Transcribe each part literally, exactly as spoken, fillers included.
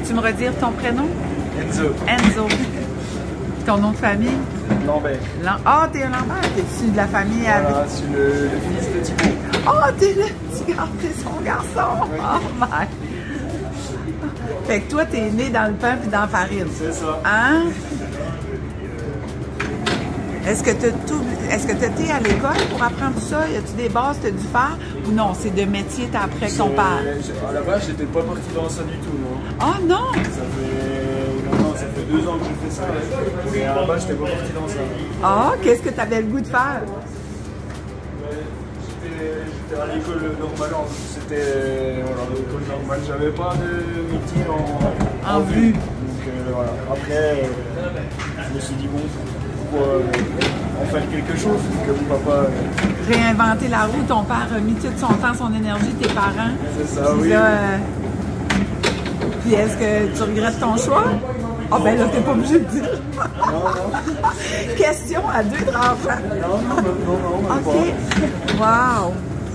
Peux-tu me redire ton prénom? Enzo. Enzo. Ton nom de famille? Lambert. Ah, oh, t'es un Lambert. T'es-tu de la famille Voilà, avec... je suis le, le fils de Thibaut. Oh, t'es le petit garçon, t'es son garçon. Oui. Oh my. Fait que toi, t'es né dans le pain puis dans la farine. C'est ça. Hein? Est-ce que tu est-ce que tu étais à l'école pour apprendre tout ça? Y a-tu des bases que tu as dû faire? Ou non, c'est de métier t'as appris avec ton père? À la base, j'étais pas parti dans ça du tout, non. Ah oh, non! Ça fait... Non, non, ça fait deux ans que je fais ça. Mais à la base, j'étais pas parti dans ça. Ah, oh, qu'est-ce que tu avais le goût de faire? J'étais à l'école normale, c'était voilà, l'école normale. J'avais pas de métier en, en, en vue. vue. Donc euh, voilà. Après, euh, je me suis dit, bon, pourquoi euh, en faire quelque chose, que mon papa... Euh... Réinventer la roue, ton père a mis tout son temps, son énergie, tes parents. C'est ça, oui. Là, euh... Puis est-ce que tu regrettes ton choix? Ah oh, ben là, t'es pas obligé de dire. Non, non. Question à deux de enfants. Non, non, non, non, non. OK. Wow.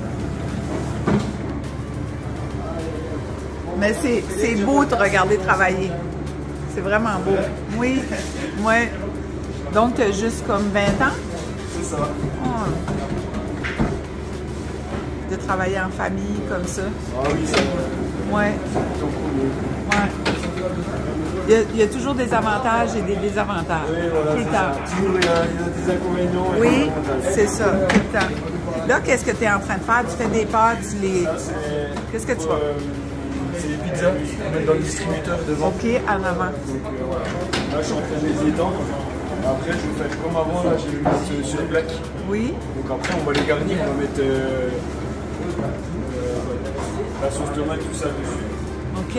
Mais c'est beau de regarder travailler. C'est vraiment beau. Oui. Ouais. Donc, tu as juste comme vingt ans? C'est ça. Oh. De travailler en famille comme ça. Ah oui, ça va. Ouais. Ouais. Il y, a, il y a toujours des avantages et des désavantages. Oui, voilà, tout le temps. Toujours, il y, a, il y a des inconvénients. Et oui, c'est ça, tout le temps. Là, qu'est-ce que tu es en train de faire? Tu fais des pâtes, tu les... Qu'est-ce que tu vas? Euh, c'est des pizzas qu'on met dans le distributeur devant. OK, en avant. Donc, euh, voilà. Là, je suis en train de les étendre. Après, je vais faire comme avant, là, je vais les mettre sur les plaques. Oui. Donc après, on va les garnir, on va mettre euh, euh, la sauce tomate, tout ça dessus. OK.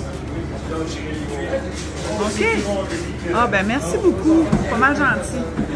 OK. Ah, ben merci beaucoup. Pas mal gentil.